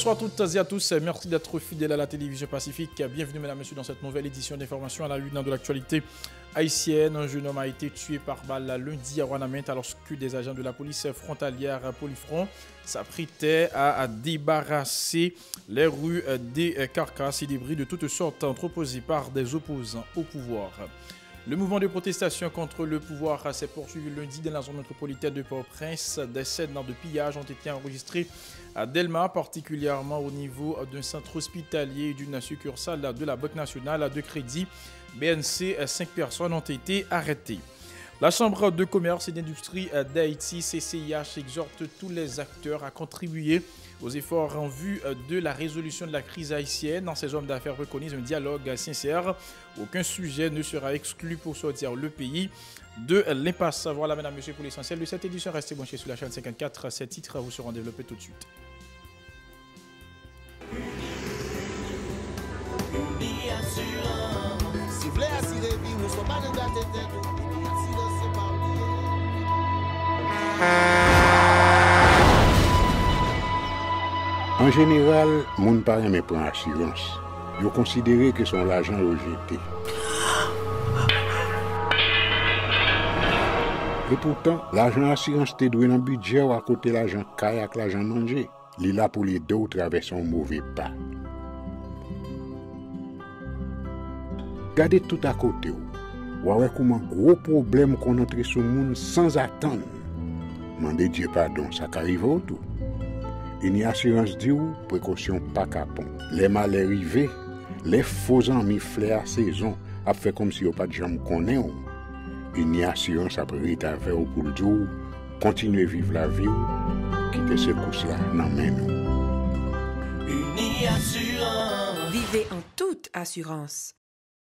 bonsoir à toutes et à tous. Merci d'être fidèles à la télévision Pacifique. Bienvenue, mesdames et messieurs, dans cette nouvelle édition d'information à la une de l'actualité haïtienne. Un jeune homme a été tué par balle lundi à Ouanaminthe alors que des agents de la police frontalière Polifront s'apprêtaient à débarrasser les rues des carcasses et débris de toutes sortes entreposés par des opposants au pouvoir. Le mouvement de protestation contre le pouvoir s'est poursuivi lundi dans la zone métropolitaine de Port-au-Prince. Des scènes de pillage ont été enregistrées à Delma, particulièrement au niveau d'un centre hospitalier et d'une succursale de la Banque nationale de crédit. BNC, 5 personnes ont été arrêtées. La Chambre de commerce et d'industrie d'Haïti, CCIH, exhorte tous les acteurs à contribuer aux efforts en vue de la résolution de la crise haïtienne. Dans ces hommes d'affaires préconisent un dialogue sincère. Aucun sujet ne sera exclu pour sortir le pays de l'impasse. Voilà, mesdames et messieurs, pour l'essentiel de cette édition. Restez branchés sur la chaîne 54. Ces titres vous seront développés tout de suite. En général, moun pa reme pran assurance. Yo considéré que son l'argent rejeté. Et pourtant, l'argent assurance te doué dans budget ou à côté l'argent caille avec l'argent mangé. Li là pour les deux ou traverser un mauvais pas. Gardez tout à côté ou. Ouais comment gros problème qu'on entre sur moun sans attendre. Mandez Dieu pardon, ça qu'arrive au tout. Une assurance dit ou précaution pas capon. Les malheurs arrivés, les faux amis flair à saison a fait comme si on pas de jambe connaît ou. Une assurance après rétaver au pour le dire continuer vivre la vie ou quitter ce course là nan men nous. Une assurance. Vivez en toute assurance.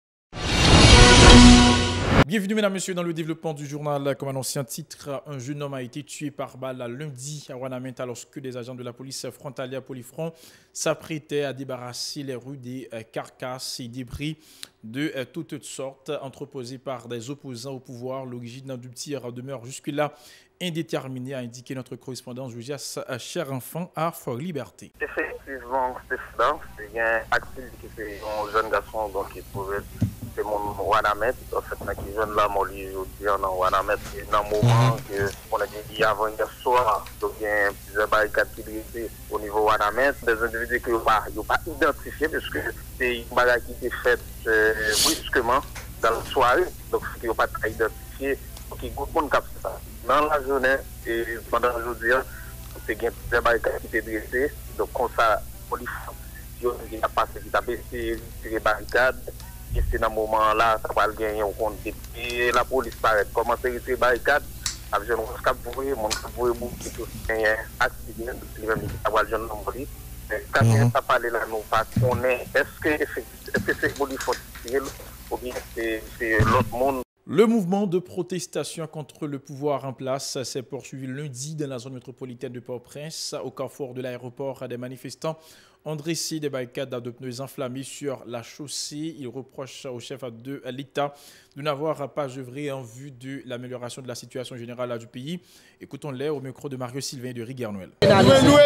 Bienvenue, mesdames et messieurs, dans le développement du journal. Comme annoncé en titre, un jeune homme a été tué par balle lundi à Ouanaminthe alors que des agents de la police frontalière Polifront s'apprêtaient à débarrasser les rues des carcasses et débris de toutes sortes entreposés par des opposants au pouvoir. L'origine du tir demeure jusque-là indéterminée, a indiqué notre correspondant Josias Cher-Enfant à Fort-Liberté. Effectivement, c'est ça. Il y a un activité qui fait un jeune garçon donc, qui pouvait. C'est mon Ouanaminthe, en fait, qui jeune là, mon lit, je dis en Ouanaminthe, dans le moment que on a dit avant hier soir, donc il y a plusieurs barricades qui étaient au niveau Ouanaminthe, des individus qui n'ont pas identifiés, parce que c'est une barricade qui était faite brusquement dans la soirée, donc ils n'ont pas identifié, donc ils ont fait ça. Dans la journée et pendant aujourd'hui, c'est plusieurs barricades qui étaient dressées, donc comme ça, il a passé, il a baissé les barricades. Et c'est dans ce moment-là, ça va gagner au compte. Et la police paraît commencer à retirer les barricades. Avec un cap bourré, mon cap bourré, qui a un accident, qui a un jeune homme mort. Quand ça parle là, nous pas connaît. Est-ce que c'est pour lui faut tirer ou bien c'est l'autre monde? Le mouvement de protestation contre le pouvoir en place s'est poursuivi lundi dans la zone métropolitaine de Port-au-Prince. Au carrefour de l'aéroport, des manifestants ont dressé des barricades de pneus enflammés sur la chaussée. Ils reprochent au chef de l'État de n'avoir pas œuvré en vue de l'amélioration de la situation générale du pays. Écoutons-les au micro de Mario Sylvain de Riguernuel. La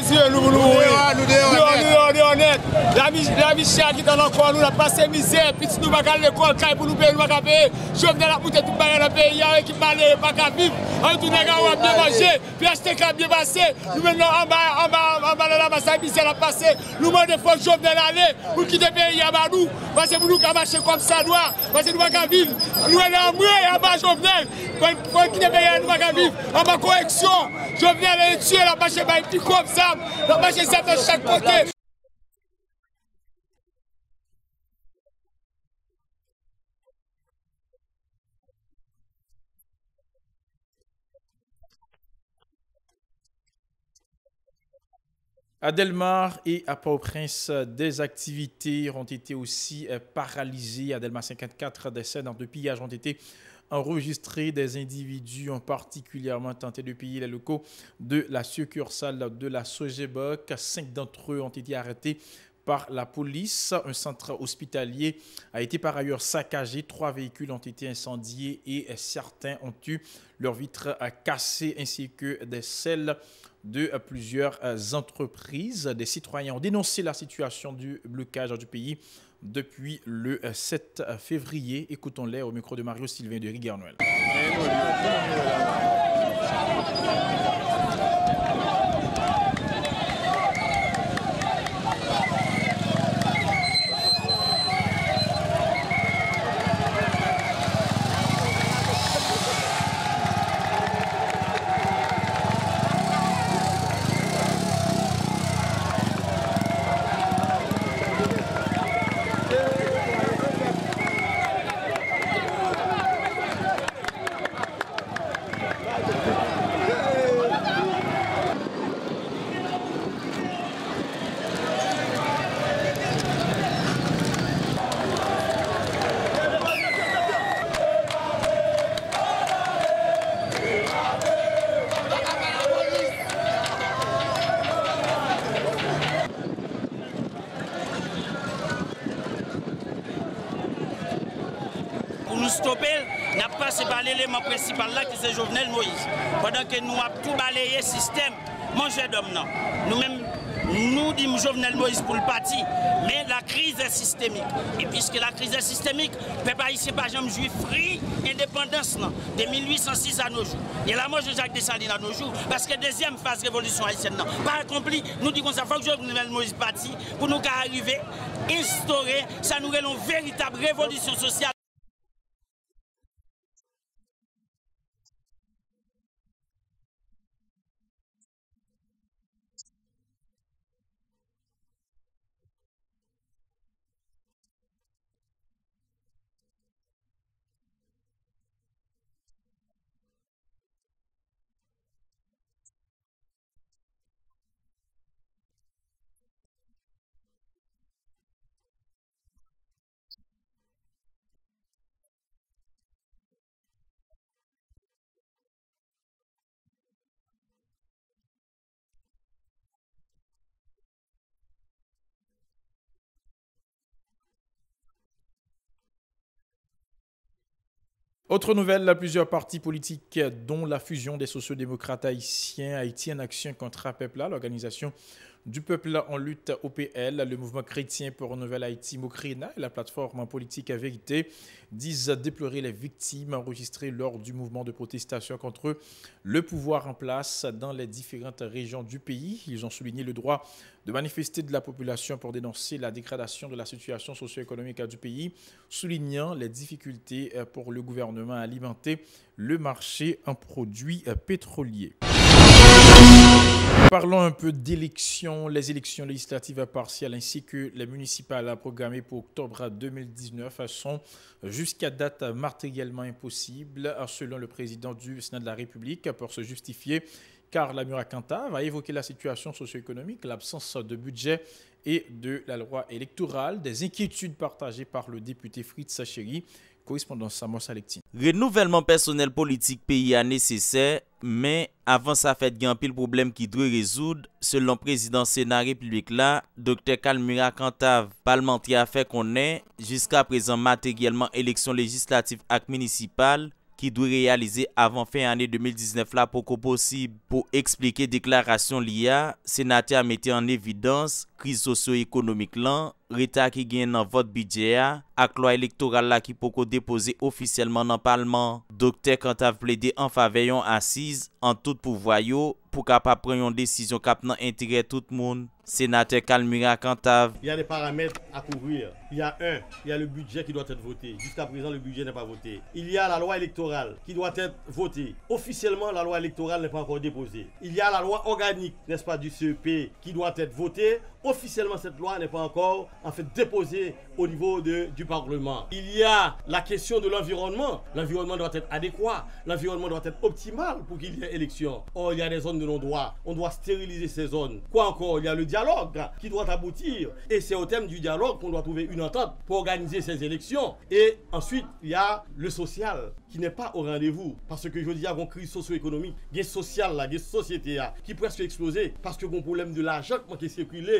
mission qui est dans l'encore, nous avons passé misère, puis nous avons l'école, pour nous payer, nous avons payé. Je venais la bouteille tout dans le pays, qui parlait, pas qu'à vivre. On tourne à bien manger, puis acheter qu'à bien passer. Nous venons en bas de la masse, misère à passer. Nous demandons des fois que je venais aller pour quitter le pays à nous. Parce que nous avons marché comme ça, parce que nous avons vivre. Nous allons mourir en bas, je venais. Pour quitter le pays, nous avons vivre. En bas, correction. Je venais aller tuer, la marché, petit comme ça. La marché, ça de chaque côté. À Delmar et à Port-au-Prince, des activités ont été aussi paralysées. À Delmar 54, des scènes de pillage ont été enregistrées. Des individus ont particulièrement tenté de piller les locaux de la succursale de la Sogeboc. 5 d'entre eux ont été arrêtés par la police. Un centre hospitalier a été par ailleurs saccagé. 3 véhicules ont été incendiés et certains ont eu leurs vitres cassées ainsi que des celles de plusieurs entreprises. Des citoyens ont dénoncé la situation du blocage du pays depuis le 7 février. Écoutons-les au micro de Mario Sylvain de Riguernoël. Stopper, n'a pas passé par l'élément principal là qui c'est Jovenel Moïse. Pendant que nous avons tout balayé le système, manger d'homme non. Nous-mêmes, nous disons Jovenel Moïse pour le parti, mais la crise est systémique. Et puisque la crise est systémique, le peuple haïtien par exemple juif free indépendance non, de 1806 à nos jours. Et la mort de Jacques Dessalines à nos jours, parce que deuxième phase révolution haïtienne non, pas accomplie. Nous disons ça faut que Jovenel Moïse parti pour nous arriver, instaurer, ça nous une véritable révolution sociale. Autre nouvelle, plusieurs partis politiques, dont la fusion des sociodémocrates haïtiens, Haïti en action contre APEPLA, l'organisation du peuple en lutte OPL, le mouvement chrétien pour une nouvelle Haïti, Mokrina et la plateforme politique Vérité disent déplorer les victimes enregistrées lors du mouvement de protestation contre le pouvoir en place dans les différentes régions du pays. Ils ont souligné le droit de manifester de la population pour dénoncer la dégradation de la situation socio-économique du pays, soulignant les difficultés pour le gouvernement à alimenter le marché en produits pétroliers. Parlons un peu d'élections. Les élections législatives partielles ainsi que les municipales programmées pour octobre 2019 sont jusqu'à date matériellement impossibles, selon le président du Sénat de la République. Pour se justifier, Karl Amura-Cantave a évoqué la situation socio-économique, l'absence de budget et de la loi électorale, des inquiétudes partagées par le député Fritz Chéri. Correspondance Samos Alectine. Renouvellement personnel politique pays est nécessaire, mais avant ça fait un pile problème qui doit résoudre, selon le président Sénat République là, Dr. Kalmira Cantave, parlementaire a fait qu'on est jusqu'à présent matériellement élection législative et municipale qui doit réaliser avant fin année 2019 là pour possible. Pour expliquer déclaration l'IA, sénateur a mis en évidence crise socio-économique là, retard qui gagne dans votre budget ak loi électorale là qui peut déposer officiellement dans le Parlement. Docteur Cantave plaidé en faveur assise en tout pouvoir pour capable prendre une décision qui dans intérêt tout le monde. Sénateur Kalmira Cantave. Il y a des paramètres à couvrir. Il y a le budget qui doit être voté. Jusqu'à présent, le budget n'est pas voté. Il y a la loi électorale qui doit être votée. Officiellement, la loi électorale n'est pas encore déposée. Il y a la loi organique, n'est-ce pas, du CEP qui doit être votée. Officiellement, cette loi n'est pas encore déposée au niveau du Parlement. Il y a la question de l'environnement. L'environnement doit être adéquat. L'environnement doit être optimal pour qu'il y ait élection. Or, il y a des zones de non-droit. On doit stériliser ces zones. Quoi encore? Il y a le dialogue qui doit aboutir. Et c'est au thème du dialogue qu'on doit trouver une entente pour organiser ces élections. Et ensuite, il y a le social qui n'est pas au rendez-vous. Parce que je dis, il y a une crise socio-économique, il y a sociale, il y a une société qui presque explosé parce que le problème de l'argent qui est circulé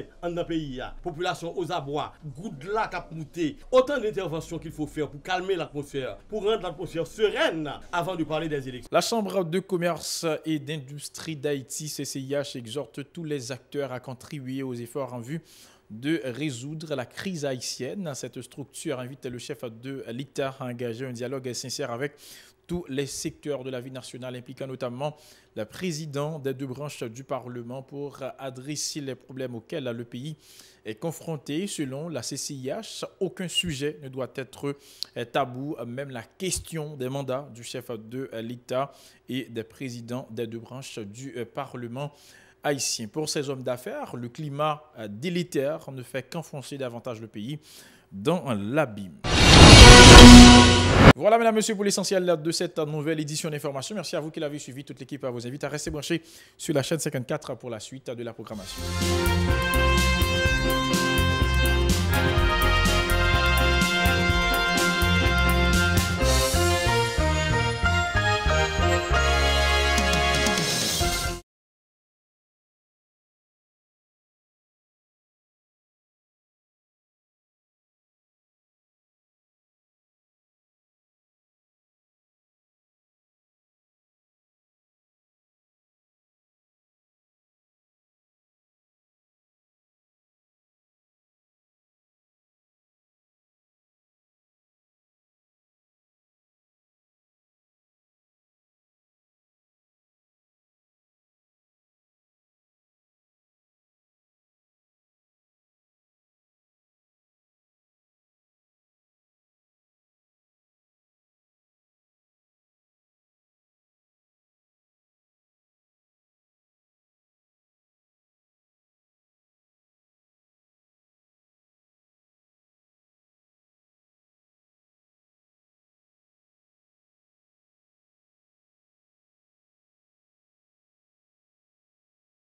dans le pays. Population aux abois, goutte là qui a monté. Autant d'interventions qu'il faut faire pour calmer l'atmosphère, pour rendre l'atmosphère sereine avant de parler des élections. La Chambre de commerce et d'industrie d'Haïti, CCIH, exhorte tous les acteurs à contribuer aux efforts en vue de résoudre la crise haïtienne. Cette structure invite le chef de l'État à engager un dialogue sincère avec tous les secteurs de la vie nationale, impliquant notamment le président des deux branches du Parlement pour adresser les problèmes auxquels le pays est confronté. Selon la CCIH, aucun sujet ne doit être tabou, même la question des mandats du chef de l'État et des présidents des deux branches du Parlement haïtien. Pour ces hommes d'affaires, le climat délétère ne fait qu'enfoncer davantage le pays dans l'abîme. Voilà, mesdames, messieurs, pour l'essentiel de cette nouvelle édition d'information. Merci à vous qui l'avez suivi. Toute l'équipe vous invite à rester branchés sur la chaîne 54 pour la suite de la programmation.